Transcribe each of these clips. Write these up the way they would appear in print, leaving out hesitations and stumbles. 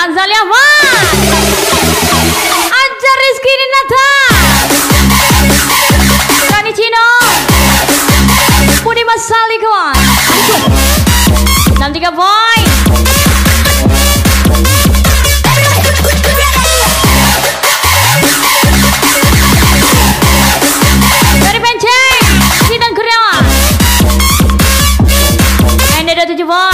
Bonanza Liaman, Ajar Rizky Ninata, Rani Cino, Budi Masali kawan, 63 boy. Dari Penceng, Sidang Kurniawan, Ende 27 boy.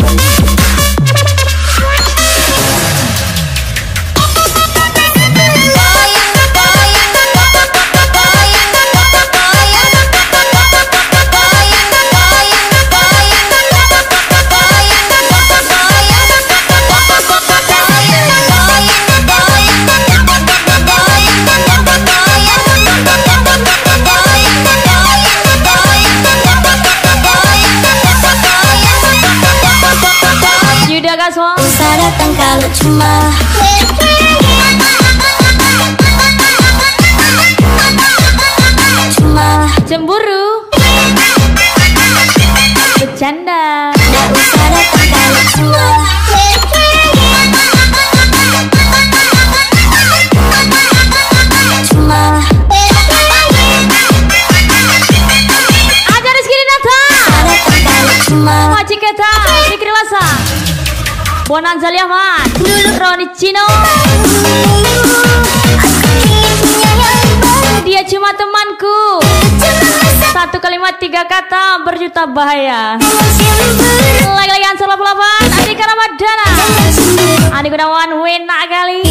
Usah datang kalau cuma cemburu, bercanda. Nggak usah datang kalau cuma Ajar Rizky Ninata, Maci Keta, Fikri Lasa, Bonanza Liaman, Roni Cino. Dia cuma temanku, satu kalimat 3 kata berjuta bahaya. Lagi-lagi Ansor 88, Andika Ramadana, Andi Gunawan, Wena kali.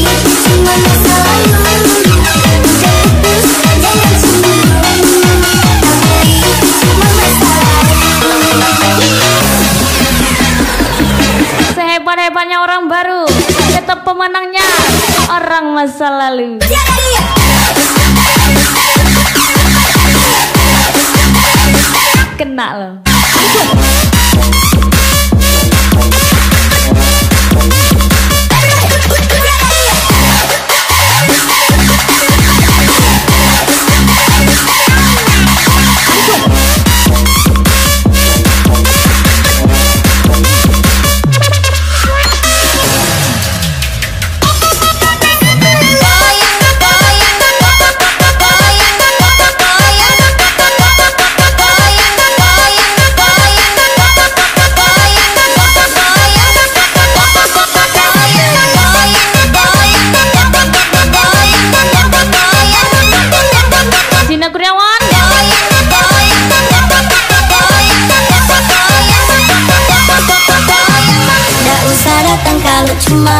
Sehebat-hebatnya orang baru, tetap pemenangnya orang masa lalu. Kena loh. Kurniawan, nggak usah datang kalau cuma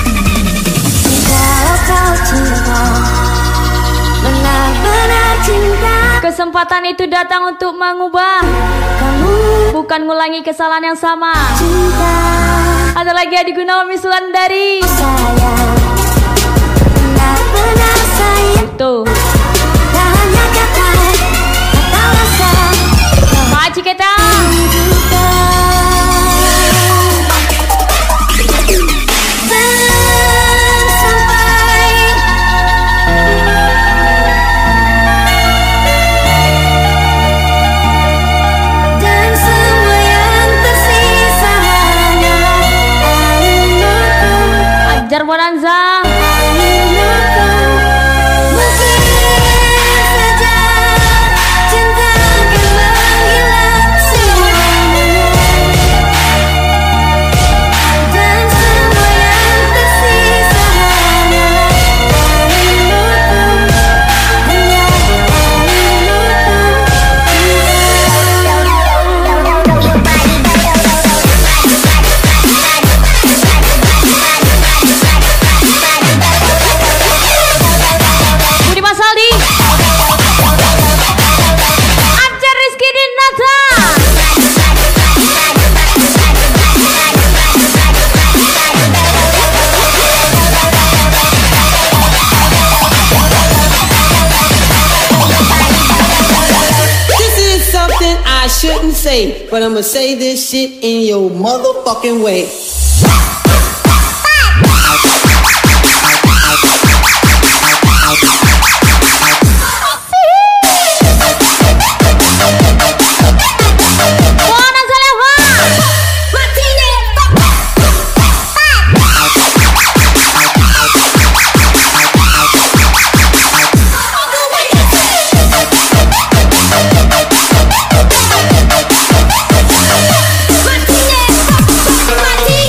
cinta benar-benar cinta. Kesempatan itu datang untuk mengubah, bukan ngulangi kesalahan yang sama. Ada lagi Adi Gunawan misulan dari tuh Pak Ciketa. Ajar Bonanza. I shouldn't say, but I'ma say this shit in your motherfucking way. Mati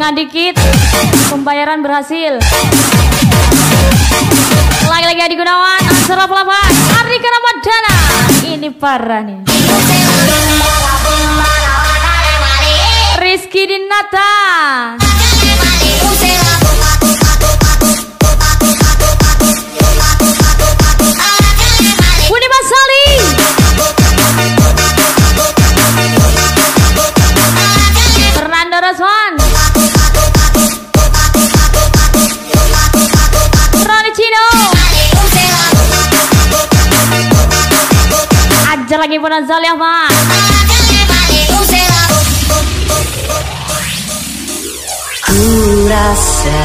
Gocengan dikit, pembayaran berhasil. Lagi-lagi Adi Gunawan, Ansar 88, Ardika Ramadana. Ini parah nih. Rizky Dinata, Budi Masali, Fernando Roswan, Roni Cino, ajar lagi Puna Zali Ahmad. Ku rasa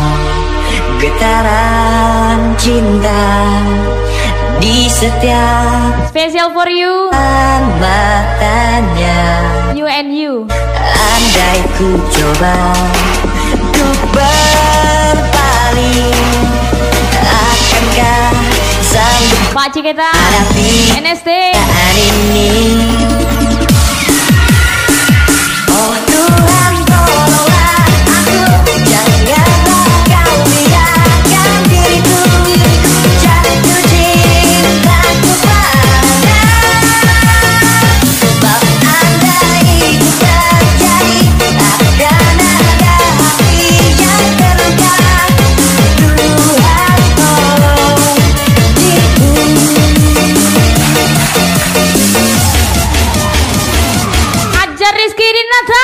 getaran cinta di setiap Special for you, matanya. you and you. Andai ku coba untuk berpaling, akankah sanggup Pak Ciketa, hadapi NST, keadaan ini? Oh Tuhan, tolonglah aku, janganlah kau biarkan diriku jatuh cintaku pada. Sebab andai itu terjadi, akan ada hati yang terluka. Tuhan, tolong diriku. ajar Rizky Dinata.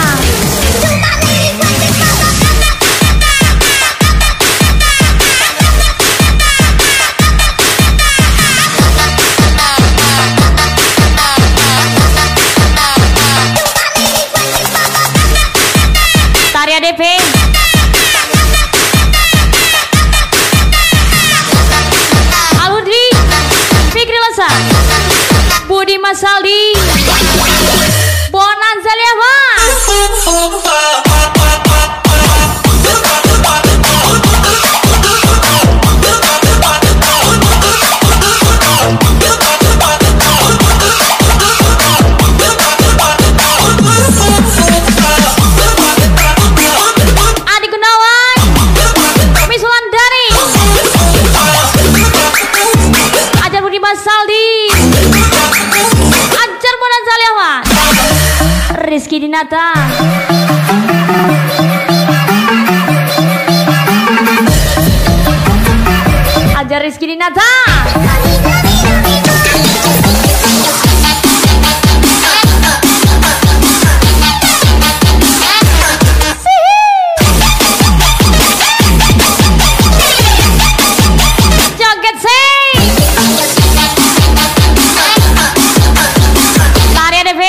Tarya DP, Aludri, Fikri Lesa, Budi Masaldi, Bonanza Liava, Adi Gunawan, Miss Wulandari, ajar Budi Masaldi, ajar Bonanza Liava, Rizky Dinata, ajar Rizky Dinata. Joget sing, Tarya DP,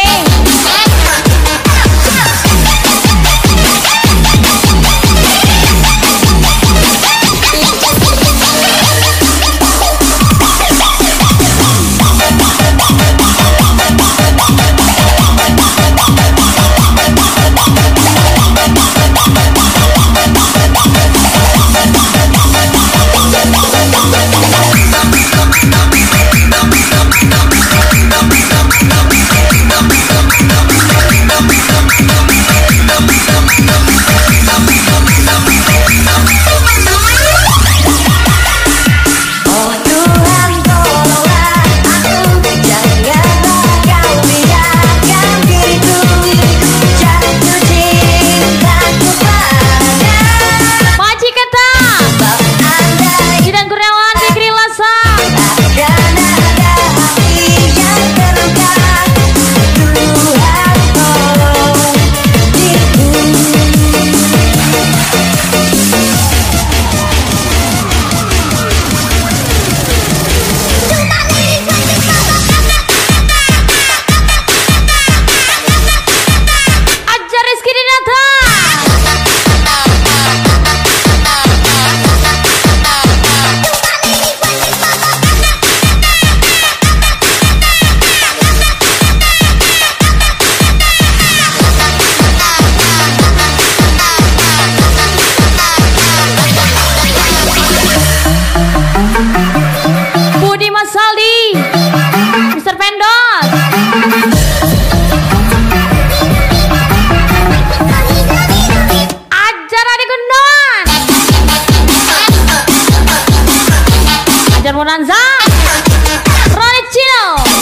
Ajar Bonanza, Ronny Chino,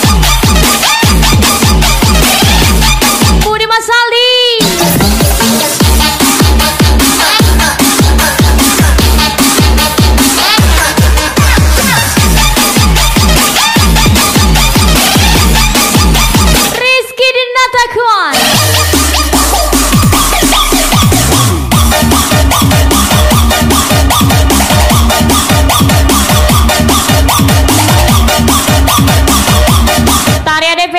Budi Masaldi, Rizky Dinatakuan, Tarya DP,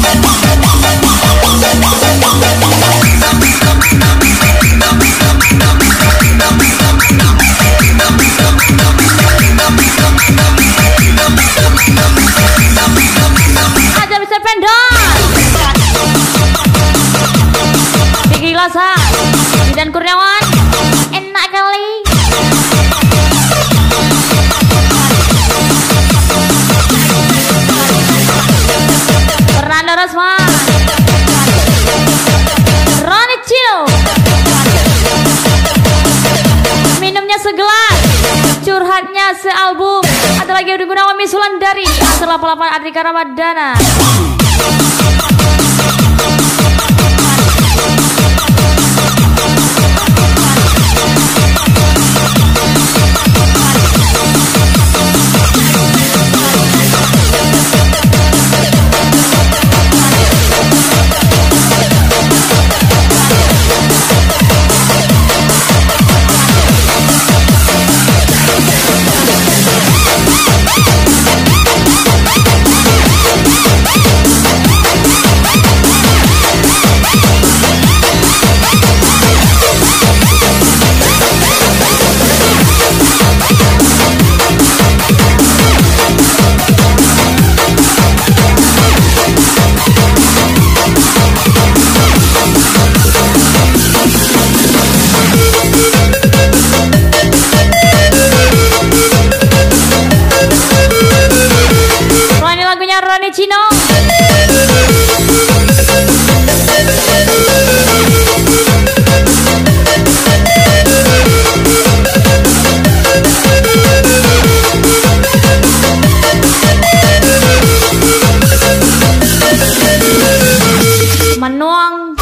Ajar bisa pendor, Vicky Lasa, dan Kurniawan, enak kali. Fernando Rosman, Ronny Chino, minumnya segelas, curhatnya sealbum. Ada lagi Udi Gunawan Misulan dari Ansor 88 Adrika Ramadana. Ronny Chino, Manuang,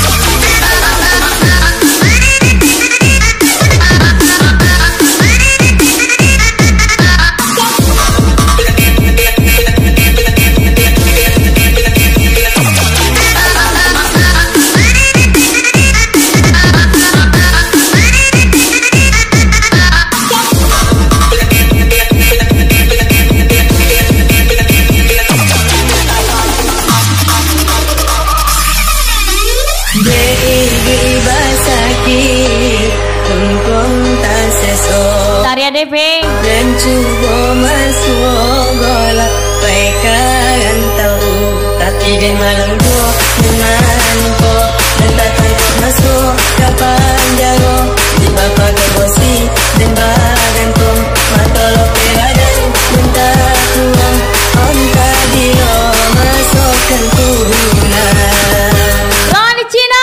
Tarya DP, dan cuba masuk golak baikkan tahu tapi di malam gua dengan ko dan tak tahu masuk kapan jaro di bapa kebosi dan bagan tum mata lo peladan minta tuang onta dia masukkan turunan Ronny Chino,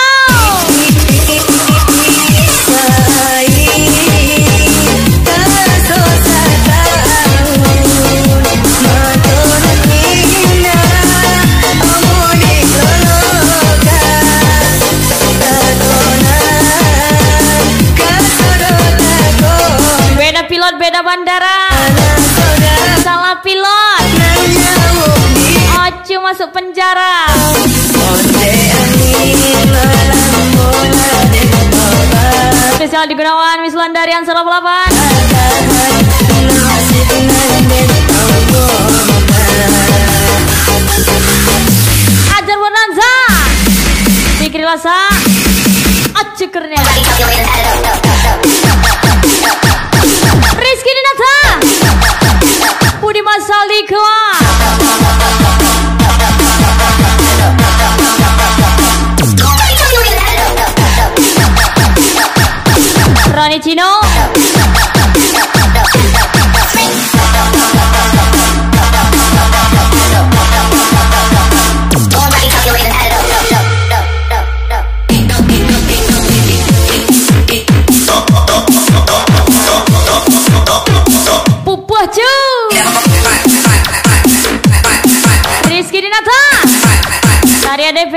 pilot beda bandara, salah pilot, Ocu masuk penjara. Spesial di Gunawan Misulan dari Ansor 88. Ajar Bonanza, Fikri Lasa, Ocu Kurnia, Rizky Dinata, Budi Masaldi Kuat, Ronny Chino, Pupuh Cu. Rizky Dinata, Tari ADP.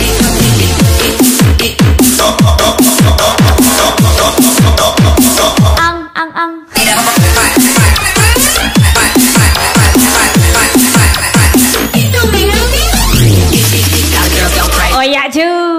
Ang. Oh ya cu.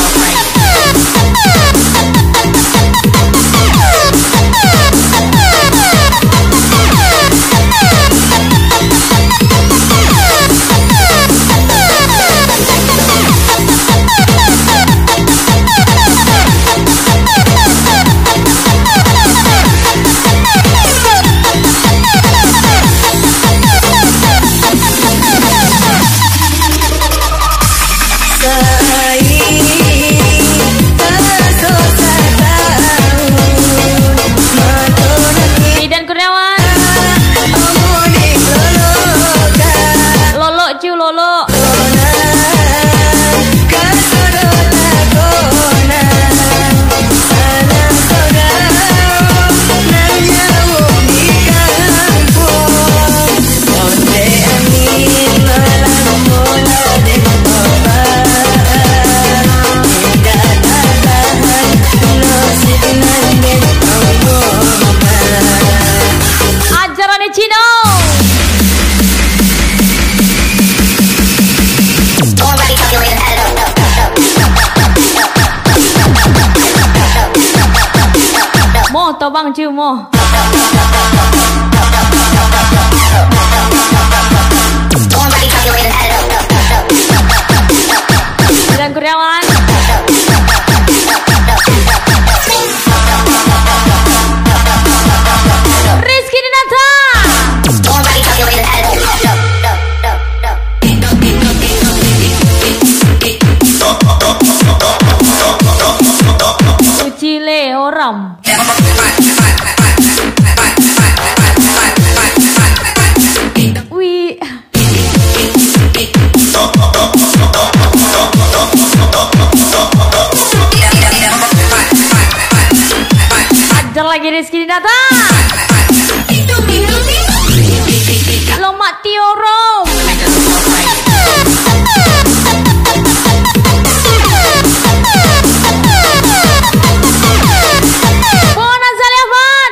Tau bang cium mo. Dan Kuryawan. Rizky Dinata. Ucile Oram. Ajar lagi Rizky Dinata. Lomak Tiorong. Bonanza Levan.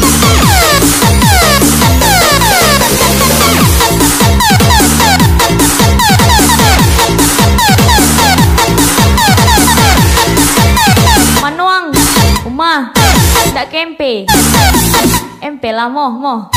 Manuang Umah tak kempe MP lah moh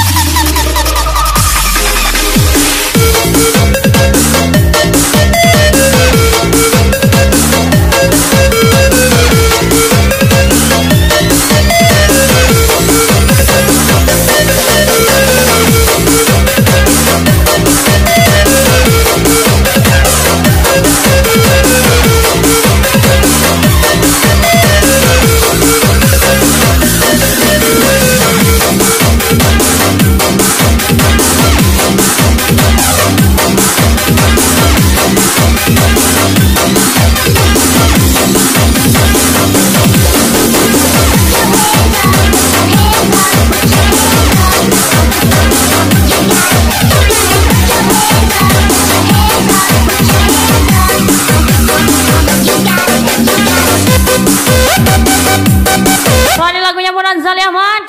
lagunya Bonanza Ahmad.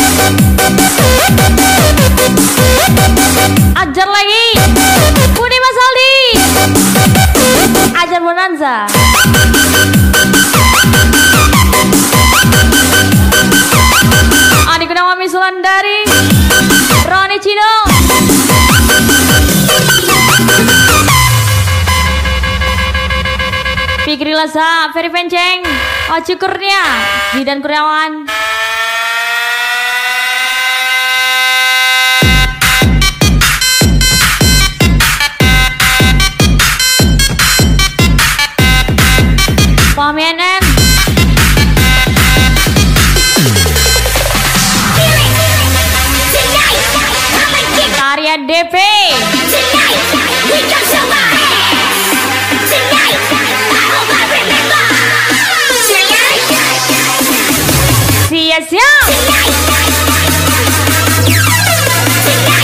Ajar lagi Budi Mas Aldi. Ajar Bonanza. Adi Gunawami Sulandari, Roni Cino, Fikri Lasa, Ferry Penceng, Oci Kurnia, Zidan Kurniawan. PAMNN, Karya DP, Sia-sia.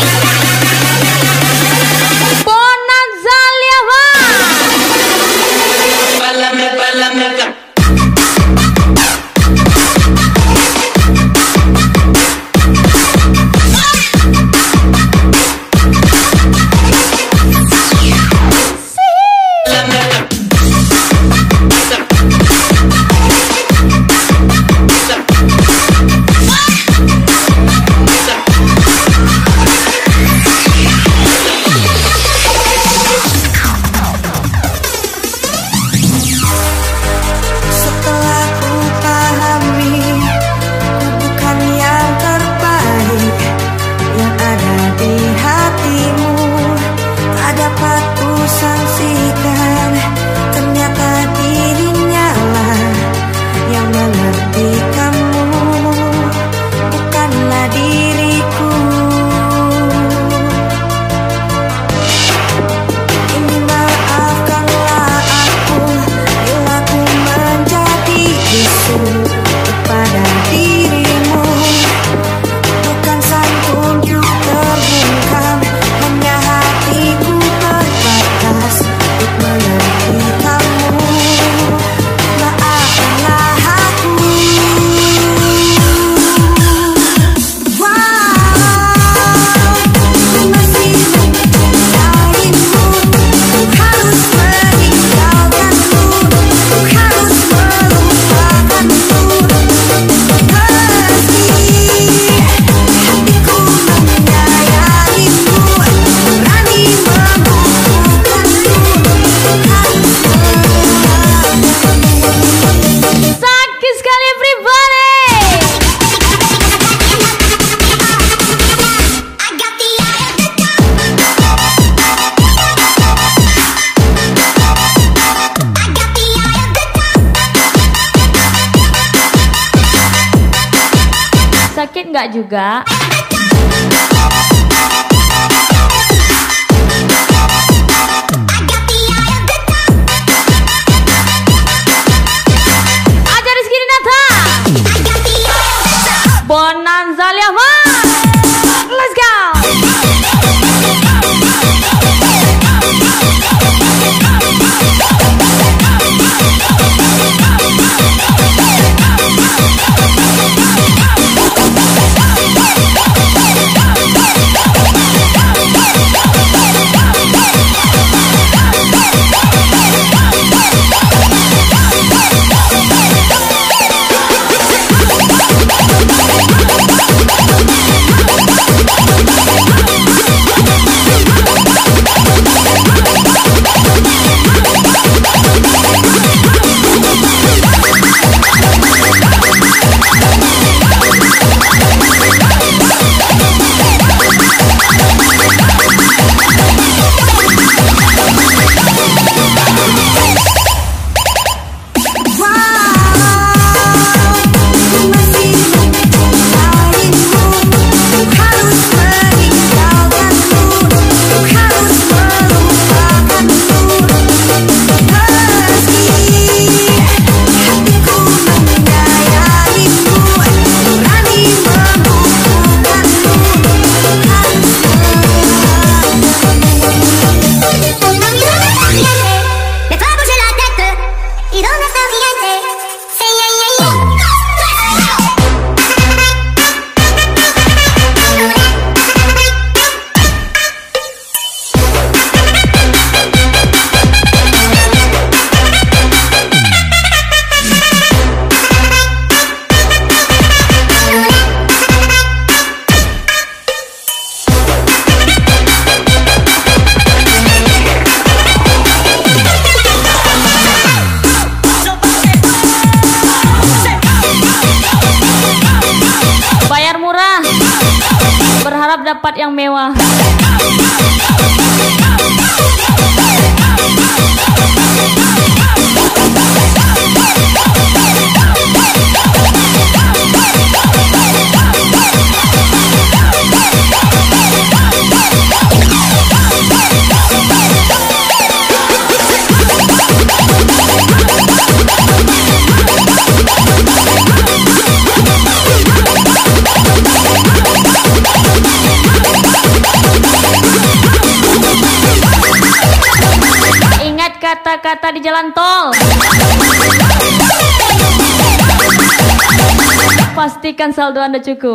enggak juga. Aja Rizky Dinata Bonanza Liaman, let's go. Berharap dapat yang mewah. Kata-kata di jalan tol, pastikan saldo Anda cukup.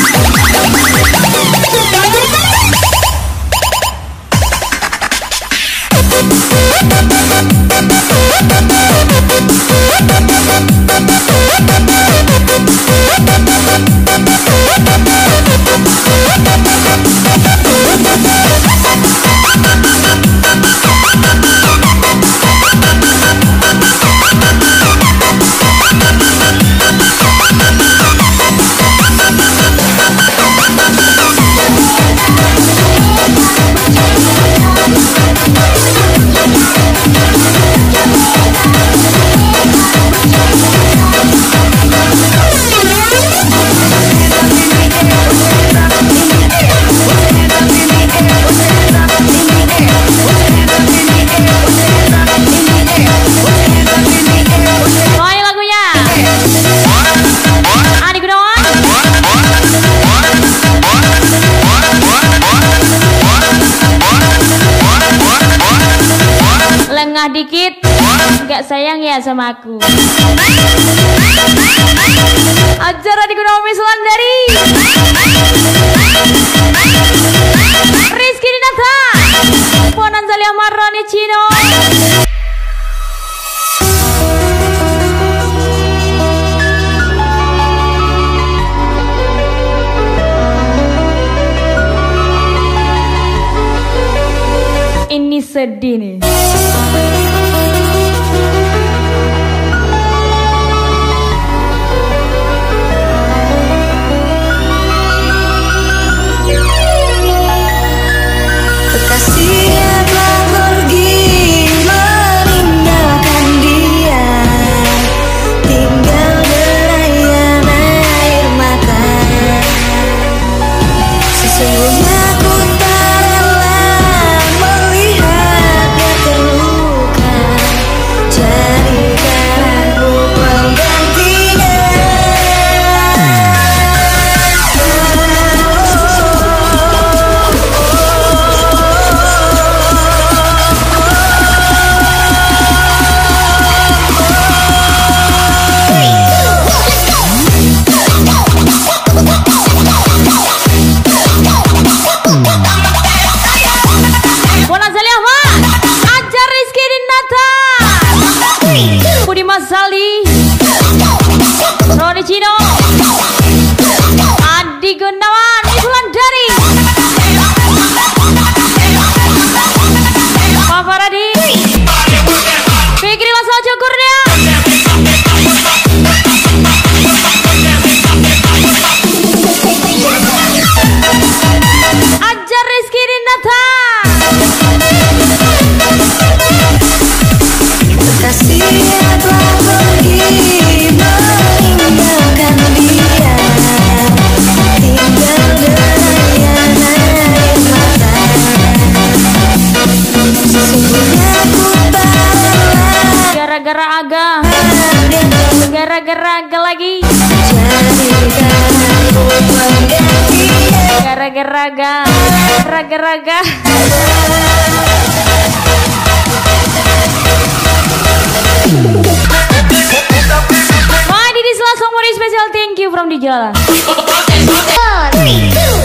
Lengah dikit, nggak sayang ya sama aku. Acara di Gunawan Selandari, Rizky Dinata, Bonanza Liaman, Roni Cino. Ini sedih nih. raga-raga lagi. Raga-raga, raga-raga. My Didi Selasong, very special thank you from di jalan. 4, 3, 2